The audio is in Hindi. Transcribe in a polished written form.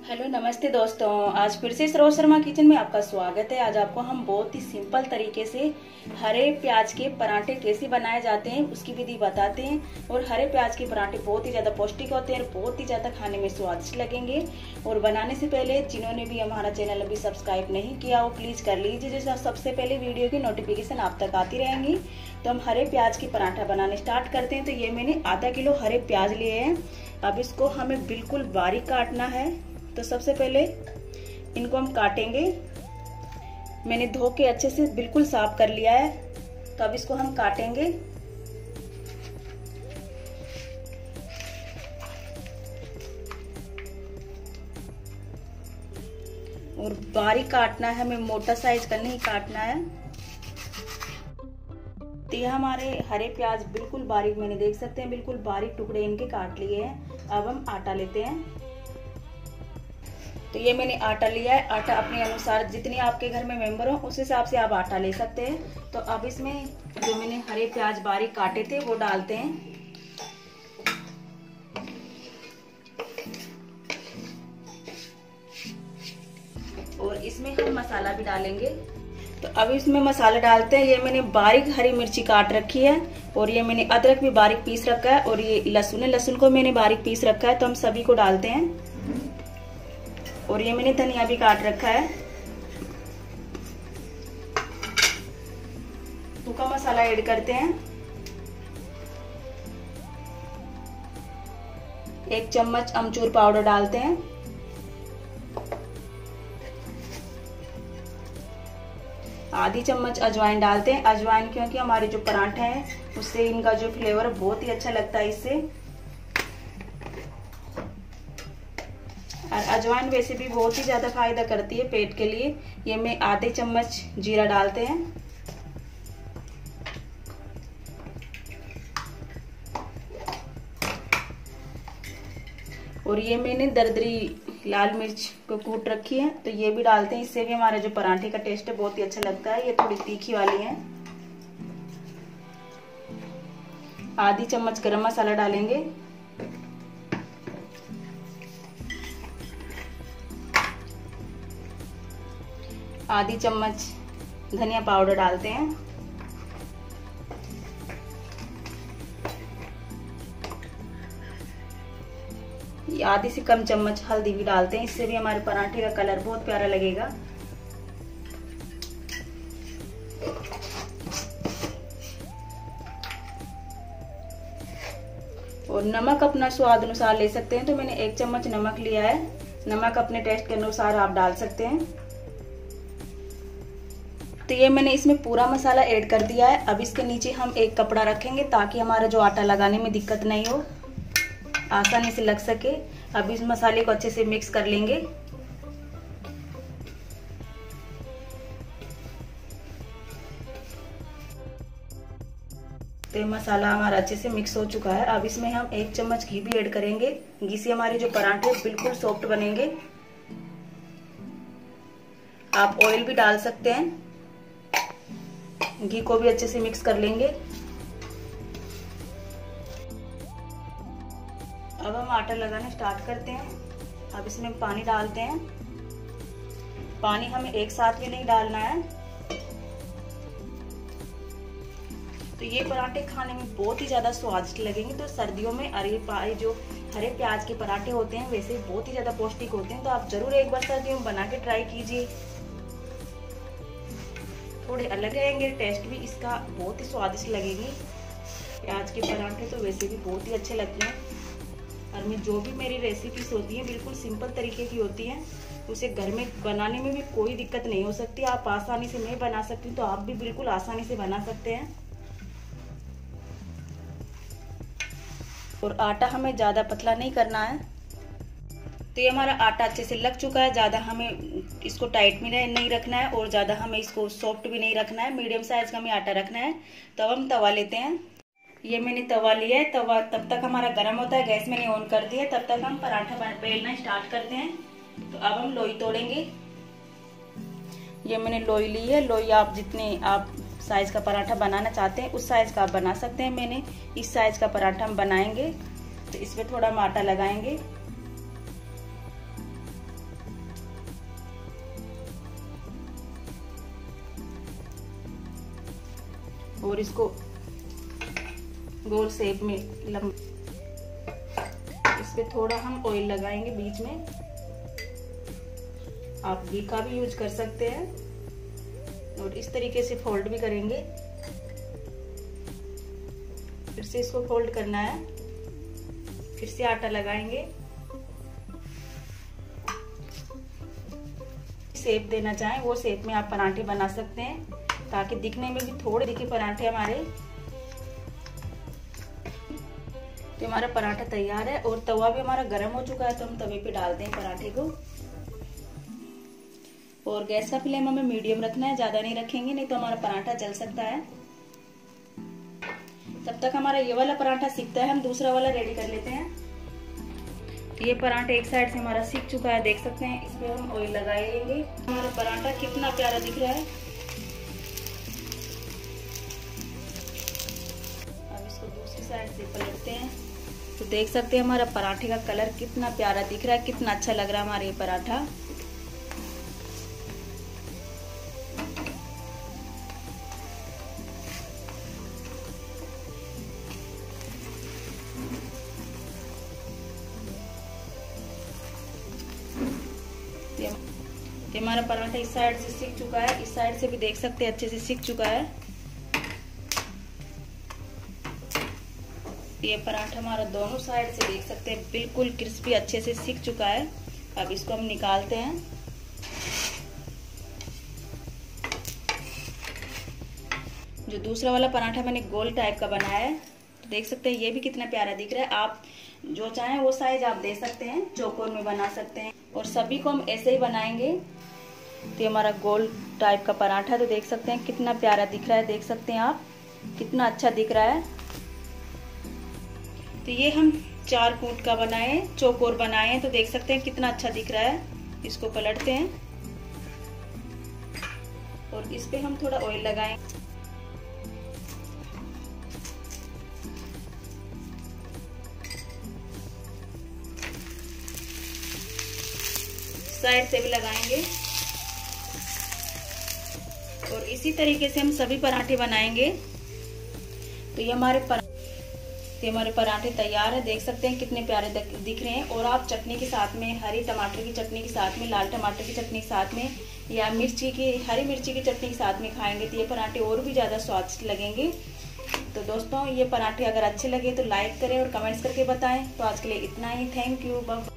हेलो नमस्ते दोस्तों, आज फिर से सरोज शर्मा किचन में आपका स्वागत है। आज आपको हम बहुत ही सिंपल तरीके से हरे प्याज के पराठे कैसे बनाए जाते हैं उसकी विधि बताते हैं। और हरे प्याज के पराठे बहुत ही ज़्यादा पौष्टिक होते हैं और बहुत ही ज़्यादा खाने में स्वादिष्ट लगेंगे। और बनाने से पहले जिन्होंने भी हमारा चैनल अभी सब्सक्राइब नहीं किया वो प्लीज़ कर लीजिए, जिससे सबसे पहले वीडियो की नोटिफिकेशन आप तक आती रहेंगी। तो हम हरे प्याज की पराठा बनाने स्टार्ट करते हैं। तो ये मैंने आधा किलो हरे प्याज लिए हैं। अब इसको हमें बिल्कुल बारीक काटना है। तो सबसे पहले इनको हम काटेंगे। मैंने धो के अच्छे से बिल्कुल साफ कर लिया है। तो अब इसको हम काटेंगे। और बारीक काटना है, हमें मोटा साइज का नहीं काटना है। तो ये हमारे हरे प्याज बिल्कुल बारीक, मैंने देख सकते हैं बिल्कुल बारीक टुकड़े इनके काट लिए हैं। अब हम आटा लेते हैं। तो ये मैंने आटा लिया है। आटा अपने अनुसार, जितने आपके घर में मेंबर हो उस हिसाब से आप आटा ले सकते हैं। तो अब इसमें जो मैंने हरे प्याज बारीक काटे थे वो डालते हैं। और इसमें हम मसाला भी डालेंगे। तो अब इसमें मसाला डालते हैं। ये मैंने बारीक हरी मिर्ची काट रखी है और ये मैंने अदरक भी बारीक पीस रखा है और ये लहसुन है, लहसुन को मैंने बारीक पीस रखा है। तो हम सभी को डालते हैं। और ये मैंने धनिया भी काट रखा है। सूखा मसाला ऐड करते हैं। 1 चम्मच अमचूर पाउडर डालते हैं। आधी चम्मच अजवाइन डालते हैं। अजवाइन क्योंकि हमारे जो पराठे हैं उससे इनका जो फ्लेवर बहुत ही अच्छा लगता है इससे। और अजवाइन वैसे भी बहुत ही ज्यादा फायदा करती है पेट के लिए। ये मैं आधे चम्मच जीरा डालते हैं। और ये मैंने दरदरी लाल मिर्च को कूट रखी है, तो ये भी डालते हैं। इससे भी हमारा जो पराठे का टेस्ट है बहुत ही अच्छा लगता है। ये थोड़ी तीखी वाली है। आधी चम्मच गरम मसाला डालेंगे। आधी चम्मच धनिया पाउडर डालते हैं। आधी से कम चम्मच हल्दी भी डालते हैं। इससे भी हमारे पराठे का कलर बहुत प्यारा लगेगा। और नमक अपना स्वाद अनुसार ले सकते हैं। तो मैंने 1 चम्मच नमक लिया है। नमक अपने टेस्ट के अनुसार आप डाल सकते हैं। तो ये मैंने इसमें पूरा मसाला ऐड कर दिया है। अब इसके नीचे हम एक कपड़ा रखेंगे ताकि हमारा जो आटा लगाने में दिक्कत नहीं हो, आसानी से लग सके। अब इस मसाले को अच्छे से मिक्स कर लेंगे। तो मसाला हमारा अच्छे से मिक्स हो चुका है। अब इसमें हम 1 चम्मच घी भी ऐड करेंगे। घी से हमारे जो पराठे बिल्कुल सॉफ्ट बनेंगे। आप ऑयल भी डाल सकते हैं। घी को भी अच्छे से मिक्स कर लेंगे। अब हम आटा लगाना स्टार्ट करते हैं। अब इसमें पानी डालते हैं। पानी हमें एक साथ भी नहीं डालना है। तो ये पराठे खाने में बहुत ही ज्यादा स्वादिष्ट लगेंगे। तो सर्दियों में अरे जो हरे प्याज के पराठे होते हैं वैसे बहुत ही ज्यादा पौष्टिक होते हैं। तो आप जरूर एक बार सर्दियों में बना के ट्राई कीजिए। थोड़े अलग रहेंगे, टेस्ट भी इसका बहुत ही स्वादिष्ट लगेगी। प्याज के पराठे तो वैसे भी बहुत ही अच्छे लगते हैं। और मैं जो भी मेरी रेसिपीज होती हैं बिल्कुल सिंपल तरीके की होती हैं। उसे घर में बनाने में भी कोई दिक्कत नहीं हो सकती। आप आसानी से, मैं बना सकती हूँ तो आप भी बिल्कुल आसानी से बना सकते हैं। और आटा हमें ज़्यादा पतला नहीं करना है। तो ये हमारा आटा अच्छे से लग चुका है। ज़्यादा हमें इसको टाइट में नहीं रखना है और ज़्यादा हमें इसको सॉफ्ट भी नहीं रखना है। मीडियम साइज का हमें आटा रखना है। तो अब हम तवा लेते हैं। ये मैंने तवा लिया है। तवा तब तक हमारा गर्म होता है, गैस मैंने ऑन कर दिया। तब तक हम पराठा बेलना स्टार्ट करते हैं। तो अब हम लोई तोड़ेंगे। ये मैंने लोई ली है। लोई आप जितने आप साइज का पराठा बनाना चाहते हैं उस साइज का आप बना सकते हैं। मैंने इस साइज का पराठा हम बनाएंगे। तो इसमें थोड़ा हम आटा लगाएंगे। और इसको गोल शेप में इस पे थोड़ा हम ऑयल लगाएंगे बीच में। आप घी का भी यूज कर सकते हैं। और इस तरीके से फोल्ड भी करेंगे। फिर से इसको फोल्ड करना है, फिर से आटा लगाएंगे। शेप देना चाहें वो शेप में आप पराठे बना सकते हैं, ताकि दिखने में भी थोड़े दिखे पराठे हमारे। तो हमारा पराठा तैयार है और तवा भी हमारा गर्म हो चुका है, तो हम तवे पे डालते हैं पराठे को। और गैस का फ्लेम हमें मीडियम रखना है, ज्यादा नहीं रखेंगे, नहीं तो हमारा पराठा जल सकता है। तब तक हमारा ये वाला पराठा सिकता है, हम दूसरा वाला रेडी कर लेते हैं। ये पराठा एक साइड से हमारा सिक चुका है, देख सकते हैं। इस पे हम ऑयल लगाएंगे। हमारा पराठा कितना प्यारा दिख रहा है। अब इसको दूसरी साइड से पलटते हैं, तो देख सकते हैं हमारा पराठे का कलर कितना प्यारा दिख रहा है, कितना अच्छा लग रहा है हमारा ये पराठा। ये हमारा पराठा इस साइड से सिक चुका है, इस साइड से भी देख सकते हैं अच्छे से सिक चुका है। ये पराठा हमारा दोनों साइड से देख सकते हैं बिल्कुल क्रिस्पी अच्छे से सिक चुका है। अब इसको हम निकालते हैं। जो दूसरा वाला पराठा मैंने गोल टाइप का बनाया है, तो देख सकते हैं ये भी कितना प्यारा दिख रहा है। आप जो चाहें वो साइज आप दे सकते हैं, चौकोर में बना सकते हैं। और सभी को हम ऐसे ही बनाएंगे। तो हमारा गोल टाइप का पराठा, तो देख सकते हैं कितना प्यारा दिख रहा है, देख सकते हैं आप कितना अच्छा दिख रहा है। तो ये हम 4 फुट का बनाए, चौकोर बनाए, तो देख सकते हैं कितना अच्छा दिख रहा है। इसको पलटते हैं और इस पे हम थोड़ा ऑयल लगाएं। साइड से भी लगाएंगे और इसी तरीके से हम सभी पराठे बनाएंगे। तो ये हमारे पराठे तैयार है, देख सकते हैं कितने प्यारे दिख रहे हैं। और आप चटनी के साथ में, हरी टमाटर की चटनी के साथ में, लाल टमाटर की चटनी के साथ में, या हरी मिर्ची की चटनी के साथ में खाएंगे तो ये पराठे और भी ज़्यादा स्वादिष्ट लगेंगे। तो दोस्तों, ये पराठे अगर अच्छे लगे तो लाइक करें और कमेंट्स करके बताएं। तो आज के लिए इतना ही। Thank you. बाय।